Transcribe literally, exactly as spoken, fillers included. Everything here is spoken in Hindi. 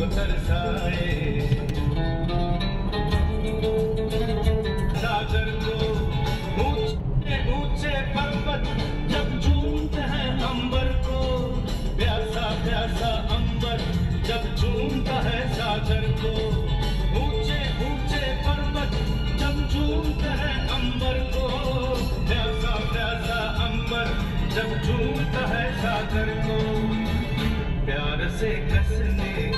को तरसाए, सागर को ऊंचे ऊंचे पर्वत जब झूमते हैं अंबर को, प्यासा प्यासा अंबर जब झूमता है सागर को, ऊंचे ऊंचे पर्वत जब झूमते हैं अंबर को, प्यासा प्यासा अंबर जब झूमता है सागर को, प्यार से कसने